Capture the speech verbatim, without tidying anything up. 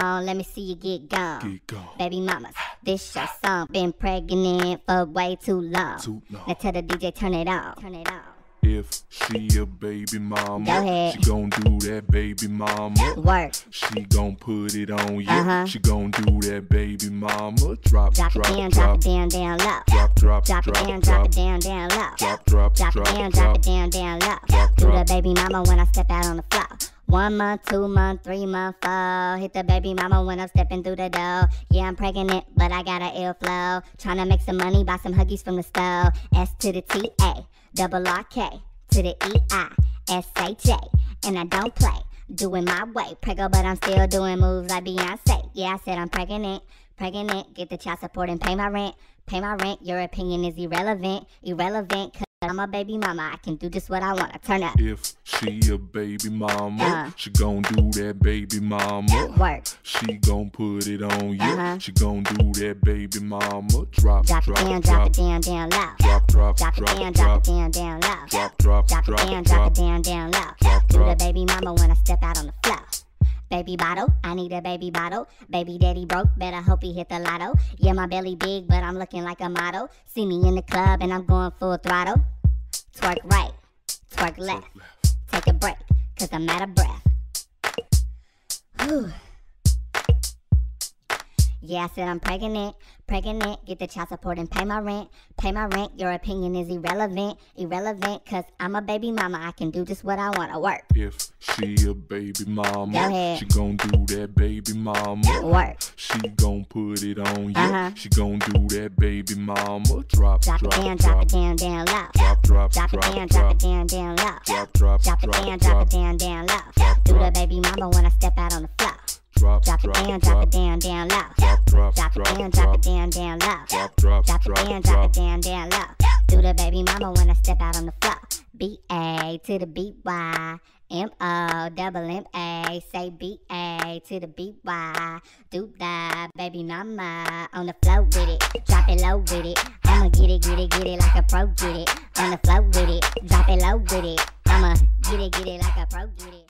on, let me see you get gone. Get gone. Baby mamas, this your song. Been pregnant for way too long. Too long. Now tell the D J turn it on. Turn it on. If she a baby mama, Go ahead. she gon' do that baby mama. Work. She gon' put it on you. Uh-huh. She gon' do that baby mama. Drop, Drop, drop, it down, drop drop, it down, down low. drop, drop, Drop it drop, down, drop drop, it down, down low. drop, drop, Drop drop, it down, drop drop, it down, down low. Drop, Do the drop. baby mama when I step out on the floor. One month, two month, three month, four. Hit the baby mama when I'm stepping through the door. Yeah, I'm pregnant, but I got an ill flow. Tryna make some money, buy some Huggies from the store. S to the T A, double R K, to the E I, S H A. And I don't play, doing my way. Prego, but I'm still doing moves like Beyonce. Yeah, I said I'm pregnant, pregnant. Get the child support and pay my rent. Pay my rent, your opinion is irrelevant. Irrelevant, cause I'm a baby mama. I can do just what I wanna. Turn up. If she a baby mama, Uh. she gon' do that baby mama. Work. She gon' put it on you. Uh-huh. She gon' do that baby mama. Drop, Drop drop, it down, drop drop, it down, down low. drop, drop, Drop it drop, down, drop drop, it down, down low. drop, drop, Drop it drop, down, drop it drop, down, down low. drop, Do the drop. baby mama when I step out on the floor. Baby bottle, I need a baby bottle. Baby daddy broke, better hope he hit the lotto. Yeah, my belly big, but I'm looking like a model. See me in the club and I'm going full throttle. Twerk right, twerk left. Take a break, cause I'm out of breath. Whew. Yeah, I said I'm pregnant, pregnant. Get the child support and pay my rent. Pay my rent, your opinion is irrelevant. Irrelevant, cause I'm a baby mama. I can do just what I wanna. Work. If she a baby mama, Go ahead. she gon' do that baby mama. Work. She gon' put it on you. Uh-huh. She gon' do that baby mama. Drop, Drop drop, it down, drop drop, it down, down low. drop, drop, Drop it drop, down, drop drop, it down, down low. drop, drop, Drop it drop, down, drop drop, it down, down low. drop, Do the drop, baby mama when I step out on the floor. drop, Drop it drop, down, drop drop, it down, down low. drop, drop, Drop it drop, down, drop it drop, down, down low. drop, drop, Drop it drop, down, drop it drop. down, down low. Do the baby mama when I step out on the floor. B A to the B Y. M O double M A. Say B A to the B Y. Do the baby mama on the floor with it. Drop it low with it. I'ma get it, get it, get it like a pro get it. On the floor with it. Drop it low with it. I'ma get it, get it like a pro get it.